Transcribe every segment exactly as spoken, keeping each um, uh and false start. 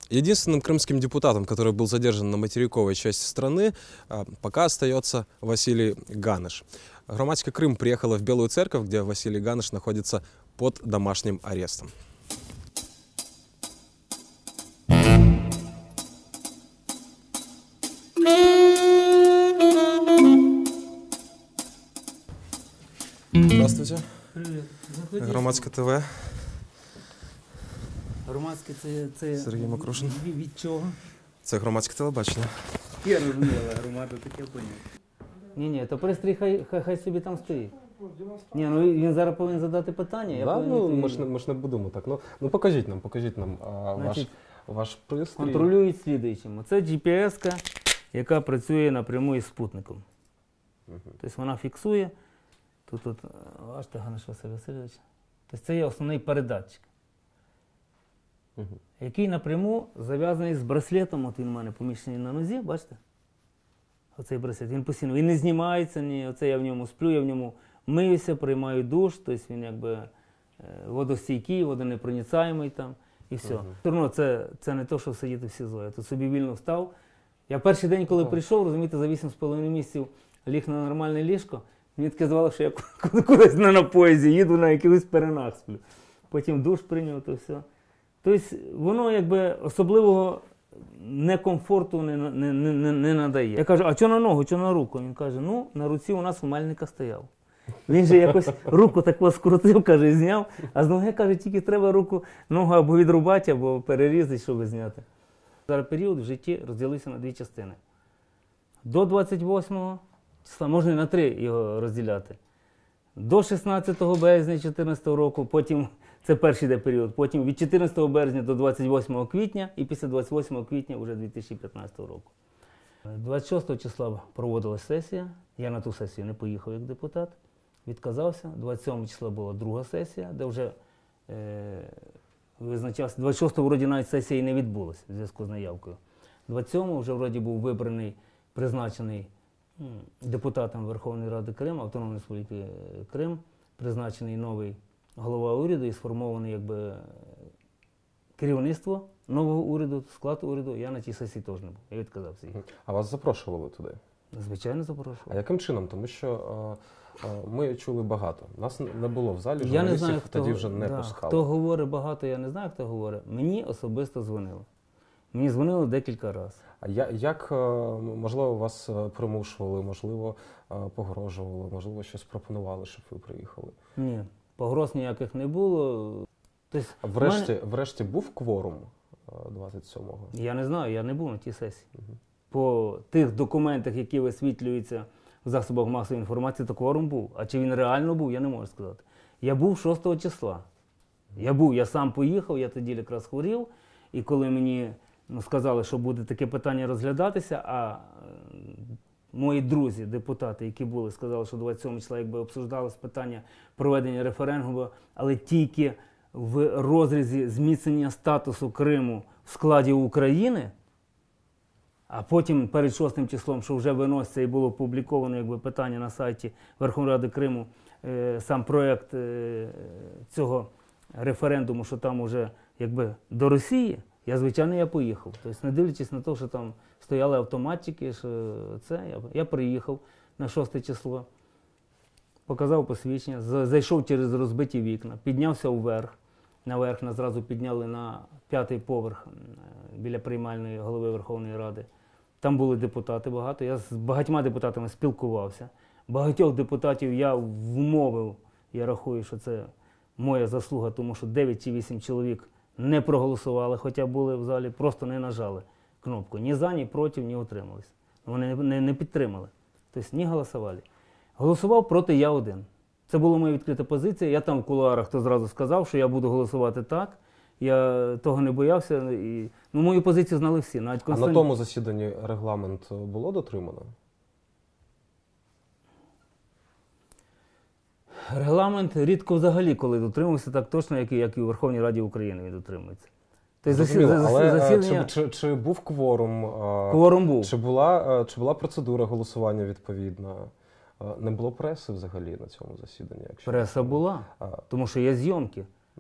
Единственным крымским депутатом, который был задержан на материковой части страны, пока остается Василий Ганыш. Громадська Крым приехала в Белую Церковь, где Василий Ганыш находится под домашним арестом. Здравствуйте. Привіт. Заходіть. Громадське ТВ. Громадське це, це... Сергій Макрушин. Від, від чого? Це громадське телебачення. Я розуміла, громада таке поняття. Ні-ні, то пристрій хай, хай, хай собі там стоїть. Ні, ну він зараз повинен задати питання. Я Да, повинен ну, відповідати. ми ж, не, ми ж не будемо так. Ну, ну покажіть нам, покажіть нам а, Значить, ваш, ваш пристрій. Контролюють слідуючим. Це джі пі ес-ка, яка працює напряму із спутником. Угу. Тобто вона фіксує. Тут, тут, бачите, Ганыш Василь Васильович. Тобто це є основний передатчик, Угу. який напряму зав'язаний з браслетом. От він у мене поміщений на нозі, бачите? Оцей браслет. Він постійно, він не знімається, ні, оце я в ньому сплю, я в ньому миюся, приймаю душ, тобто він якби водостійкий, водонепроницаємий там і все. Угу. Все одно це, це не те, що сидіти в СІЗО. Я тут собі вільно встав. Я перший день, коли Ага. прийшов, розумієте, за вісім з половиною місяців ліг на нормальне ліжко, мені таке здавало, що я кудись не на поїзді їду, на якихось перенах сплю. Потім душ прийняв, то все. Тобто воно якби особливого некомфорту не, не, не, не, не надає. Я кажу, а що на ногу, що на руку? Він каже, ну, на руці у нас у Мельника стояв. Він же якось руку таку скрутив, каже, і зняв, а з ноги, каже, тільки треба руку, ногу або відрубати, або перерізати, щоб зняти. Зараз період в житті розділився на дві частини. До двадцять восьмого числа, можна і на три його розділяти. До шістнадцятого березня дві тисячі чотирнадцятого року, потім, це перший йде період, потім від чотирнадцятого березня до двадцять восьмого квітня і після двадцять восьмого квітня вже дві тисячі п'ятнадцятого року. двадцять шостого числа проводилась сесія, я на ту сесію не поїхав як депутат, відказався. двадцять сьомого числа була друга сесія, де вже е, визначався, двадцять шостого вроді навіть сесія і не відбулася в зв'язку з наявкою. двадцять сьомого вже вроді був вибраний, призначений депутатом Верховної Ради Криму, Автономної Республіки Крим, призначений новий голова уряду і сформований якби керівництво нового уряду, склад уряду. Я на тій сесії теж не був, я відказався. А вас запрошували туди? Звичайно, запрошував. А яким чином? Тому що а, а, ми чули багато. Нас не було в залі, Я не журналістів знаю, хто, тоді вже не да, пускали. хто говорить багато, я не знаю, хто говорить. Мені особисто дзвонили. Мені дзвонили декілька разів. А я, як, можливо, вас примушували, можливо, погрожували, можливо, щось пропонували, щоб ви приїхали? Ні, погроз ніяких не було. Тобто, А врешті, мене... врешті був кворум двадцять сьомого? Я не знаю, я не був на тій сесії. Угу. По тих документах, які висвітлюються в засобах масової інформації, то кворум був. А чи він реально був, я не можу сказати. Я був шостого числа. Я був, я сам поїхав, я тоді якраз хворів. І коли мені ну, сказали, що буде таке питання розглядатися, а е, мої друзі, депутати, які були, сказали, що двадцять сьомого числа якби обсуждалось питання проведення референдуму, але тільки в розрізі зміцнення статусу Криму в складі України, а потім перед шостим числом, що вже виноситься і було опубліковано якби, питання на сайті Верховної Ради Криму, е, сам проєкт е, цього референдуму, що там уже якби до Росії, я, звичайно, я поїхав. Тобто, не дивлячись на те, що там стояли автоматчики, що це, я, я приїхав на шосте число, показав посвідчення, зайшов через розбиті вікна, піднявся вверх, наверх нас зразу підняли на п'ятий поверх біля приймальної голови Верховної Ради. Там були депутати багато, я з багатьма депутатами спілкувався. Багатьох депутатів я вмовив, я рахую, що це моя заслуга, тому що дев'ять чи вісім чоловік не проголосували, хоча були в залі, просто не нажали кнопку. Ні за, ні проти, ні утримались. Вони не, не підтримали. Тобто не голосували. Голосував проти я один. Це була моя відкрита позиція. Я там в кулуарах хто зразу сказав, що я буду голосувати так. Я того не боявся. І... Ну, мою позицію знали всі. Навіть Констан... А на тому засіданні регламент було дотримано? Регламент рідко взагалі, коли дотримувався, так точно, як і, як і у Верховній Раді України він дотримується. Тобто засід... Але засідання... чи, чи, чи був кворум? Кворум був. Чи була, чи була процедура голосування відповідна? Не було преси взагалі на цьому засіданні? Якщо Преса була, а... тому що є зйомки.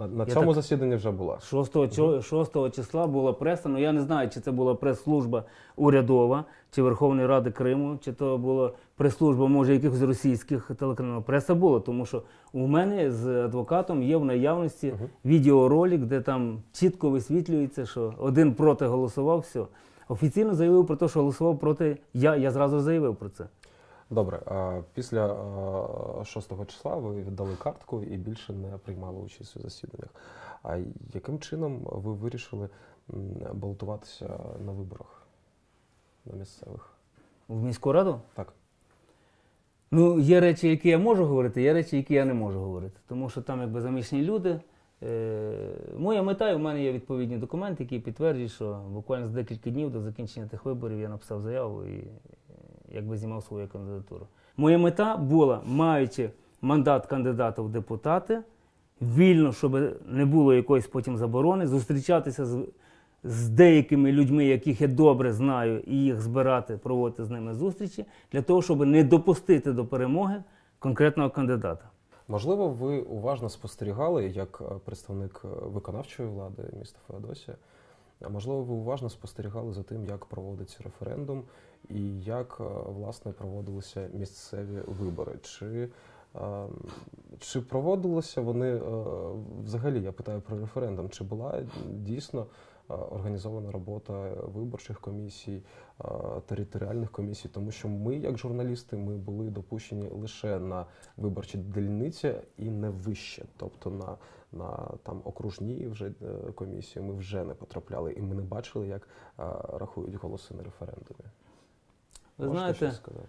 На, на Я цьому так- засіданні вже була. шостого числа була преса, ну я не знаю, чи це була прес-служба урядова, чи Верховної Ради Криму, чи то була прес-служба, може, якихось російських телеканалів. Преса була, тому що у мене з адвокатом є в наявності Мгм. відеоролик, де там чітко висвітлюється, що один проти голосував, все. Офіційно заявив про те, що голосував проти я, я зразу заявив про це. Добре, а після а, шостого числа ви віддали картку і більше не приймали участь у засіданнях. А яким чином ви вирішили м, балотуватися на виборах на місцевих? В міську раду? Так. Ну, є речі, які я можу говорити, є речі, які я не можу говорити. Тому що там якби заміжні люди. Е, моя мета, і в мене є відповідні документи, які підтверджують, що буквально за декілька днів до закінчення тих виборів я написав заяву і е, якби знімав свою кандидатуру. Моя мета була, маючи мандат кандидата в депутати, вільно, щоб не було якоїсь потім заборони, зустрічатися з, з деякими людьми, яких я добре знаю, і їх збирати, проводити з ними зустрічі, для того, щоб не допустити до перемоги конкретного кандидата. Можливо, ви уважно спостерігали, як е, представник е, виконавчої влади міста Феодосія, а можливо, ви уважно спостерігали за тим, як проводиться референдум і як, е, власне, проводилися місцеві вибори. Чи, е, чи проводилися вони, е, взагалі, я питаю про референдум, чи була дійсно е, організована робота виборчих комісій, е, територіальних комісій, тому що ми, як журналісти, ми були допущені лише на виборчі дільниці і не вище, тобто на, на там, окружні вже е, комісії ми вже не потрапляли, і ми не бачили, як е, рахують голоси на референдумі. Ви Можете знаєте, щось сказати?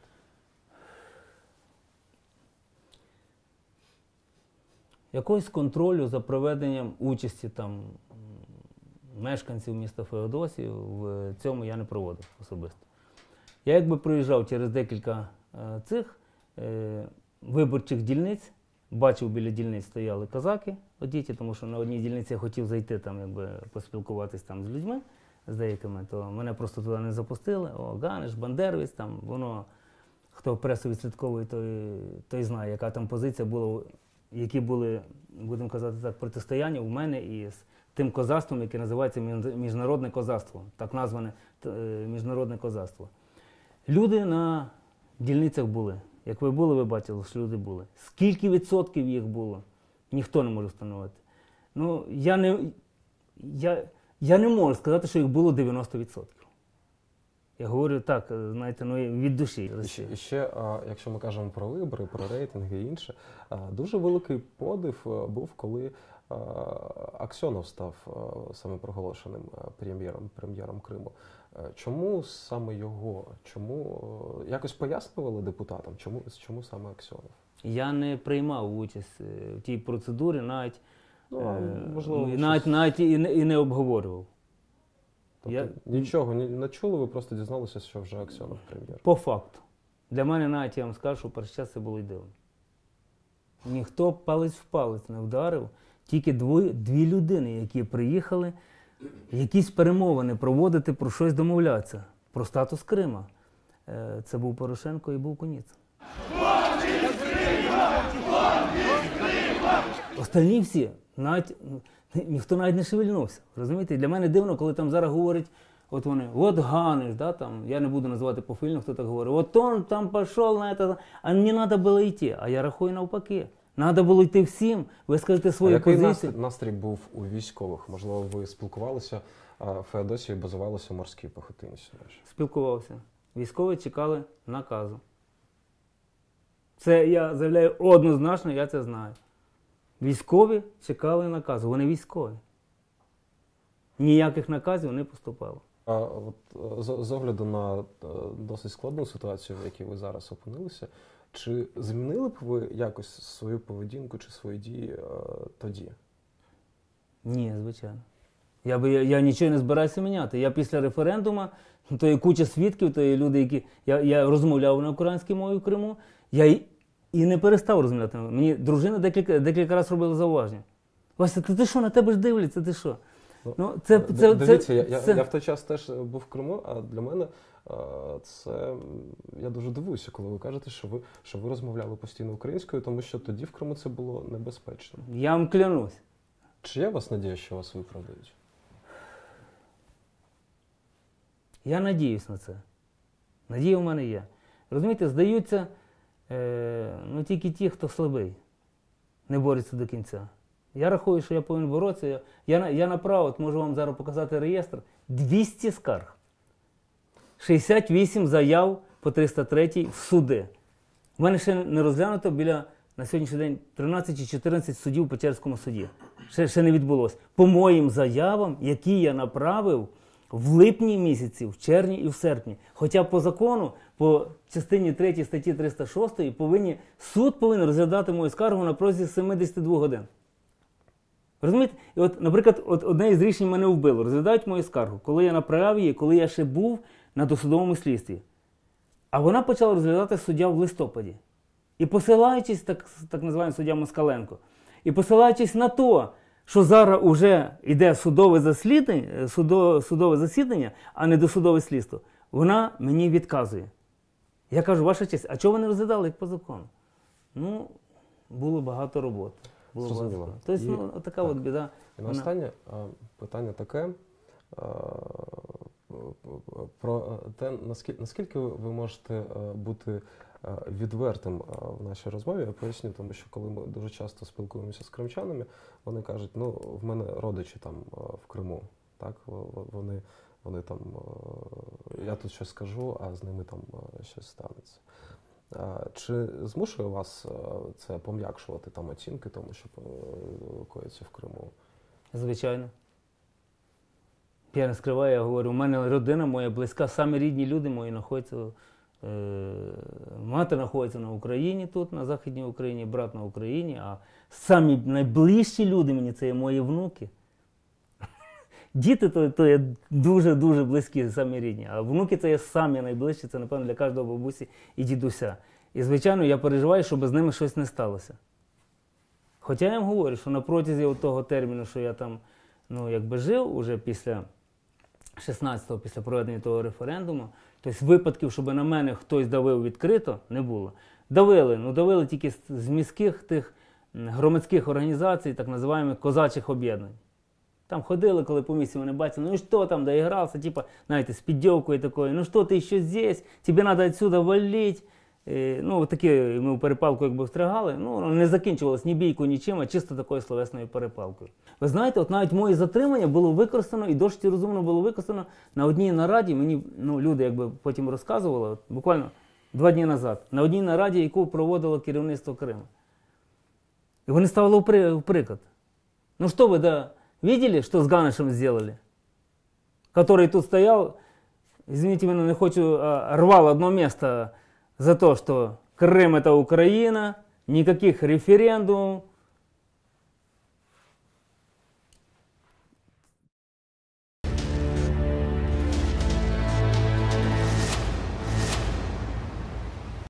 якогось контролю за проведенням участі там м, мешканців міста Феодосії в цьому я не проводив особисто. Я якби проїжджав через декілька е, цих е, виборчих дільниць, бачив, біля дільниць стояли козаки одіті, тому що на одній дільниці я хотів зайти там, якби поспілкуватись там з людьми, з деякими, то мене просто туди не запустили. О, Ганиш, Бандеровець, там воно, хто пресу відслідковує, той, той знає, яка там позиція була, які були, будемо казати так, протистояння у мене і з тим козацтвом, яке називається міжнародне козацтво, так назване е, міжнародне козацтво. Люди на дільницях були. Як ви були, ви бачили, що люди були. Скільки відсотків їх було, ніхто не може встановити. Ну, я не, я, я не можу сказати, що їх було дев'яносто відсотків. Я говорю так, знаєте, ну, від душі. І ще, і ще а, якщо ми кажемо про вибори, про рейтинги і інше, а, дуже великий подив а, був, коли а, Аксьонов став а, самопроголошеним а, прем'єром, прем'єром Криму. А, чому саме його? Чому а, якось пояснювали депутатам, чому, чому саме Аксьонов? Я не приймав участь е, в тій процедурі, навіть, Ну, а, е, можливо, навіть, щось- навіть і, не, і не обговорював. Тобто, Я- нічого не, не чули, ви просто дізналися, що вже Аксьонов прем'єр. По факту. Для мене навіть, я вам скажу, що перший час це було й дивно. Ніхто палець в палець не вдарив, тільки двоє, дві людини, які приїхали якісь перемовини проводити, про щось домовлятися. Про статус Крима. Е, Це був Порошенко і був Куніцин. Остальні всі, навіть, ніхто навіть не шевельнувся. Розумієте? Для мене дивно, коли там зараз говорять, от вони, от Ганиш, да, там, я не буду називати пофільно, хто так говорить, от он там пішов на це, а мені треба було йти. А я рахую навпаки. Треба було йти всім, висказати А свою який позицію. настрій, настрій був у військових? Можливо, ви спілкувалися, а в Феодосії базувалися морські пехотинці наші. Спілкувався. Військові чекали наказу. Це я заявляю однозначно, я це знаю. Військові чекали наказу, вони військові. Ніяких наказів не поступало. А от е, з, з огляду на е, досить складну ситуацію, в якій ви зараз опинилися, чи змінили б ви якось свою поведінку чи свої дії е, тоді? Ні, звичайно. Я, би, я, я нічого не збираюся міняти. Я після референдуму, то є куча свідків, то є люди, які... Я, я розмовляв на українській мові в Криму, я і, і не перестав розмовляти. Мені дружина декілька, декілька разів робила зауваження. Вася, ти, ти що, на тебе ж дивляться, ти що? Ну, це, Д- це, Дивіться, це, я, я, це... я в той час теж був в Криму, а для мене е, це, я дуже дивуюся, коли ви кажете, що ви, що ви розмовляли постійно українською, тому що тоді в Криму це було небезпечно. Я вам клянусь. Чи є у вас надія, що вас виправдають? Я надіюсь на це. Надія у мене є. Розумієте, здаються е, ну, тільки ті, хто слабий, не бореться до кінця. Я рахую, що я повинен боротися. Я, я, я направив, от можу вам зараз показати реєстр, двісті скарг. шістдесят вісім заяв по триста третій в суди. У мене ще не розглянуто біля, на сьогоднішній день, тринадцять чи чотирнадцять судів у Печерському суді. Ще, ще не відбулося. По моїм заявам, які я направив в липні місяці, в червні і в серпні. Хоча по закону, по частині третій статті триста шостої, повинні, суд повинен розглядати мою скаргу на протязі сімдесят двох годин. Розумієте? І от, наприклад, от одне із рішень мене вбило. Розглядають мою скаргу, коли я направив її, коли я ще був на досудовому слідстві. А вона почала розглядати суддя в листопаді. І посилаючись, так, так називаємо суддя Москаленко, і посилаючись на те, що зараз вже йде судове засідання, судо, судове засідання, а не досудове слідство, вона мені відказує. Я кажу, ваша честь, а чого ви не розглядали як по закону? Ну, було багато роботи. Було Зрозуміло. багато. Тобто, І- ну, така так. от біда. І на Вона- останнє а, питання таке а, про те, наскільки, наскільки ви ви можете а, бути а, відвертим а, в нашій розмові. Я поясню, тому що коли ми дуже часто спілкуємося з кримчанами, вони кажуть, ну, в мене родичі там а, в Криму, так, В- в- вони, вони там, а, я тут щось скажу, а з ними там а, щось станеться. А, Чи змушує вас а, це пом'якшувати там оцінки тому, що а, коїться в Криму? Звичайно. Я не скриваю, я говорю, у мене родина моя близька, самі рідні люди мої знаходяться, е, мати знаходиться на Україні тут, на Західній Україні, брат на Україні, а самі найближчі люди мені це є мої внуки. Діти то, то є дуже-дуже близькі, самі рідні, а внуки це є самі найближчі, це, напевно, для кожного бабусі і дідуся. І, звичайно, я переживаю, щоб з ними щось не сталося. Хоча я їм говорю, що на протязі того терміну, що я там, ну, якби жив уже після шістнадцятого, після проведення того референдуму, тобто випадків, щоб на мене хтось давив відкрито, не було. Давили, ну давили тільки з, з міських тих м, громадських організацій, так називаємо козачих об'єднань. Там ходили, коли по місці мене бачили, ну що там доігрався, типа, знаєте, з піддівкою такою, ну що ти ще здесь, тобі треба відсюди валить. Е, ну, такі ми в перепалку якби встрягали, ну, воно не закінчувалось ні бійкою, нічим, а чисто такою словесною перепалкою. Ви знаєте, от навіть моє затримання було використано, і досить розумно було використано на одній нараді, мені, ну, люди якби потім розказували, от, буквально два дні назад, на одній нараді, яку проводило керівництво Криму. І вони ставили в, при, в приклад. Ну что вы, да, видели, что с Ганешем сделали? Который тут стоял, извините меня, не хочу, а, рвал одно место за то, что Крым это Украина, никаких референдумов,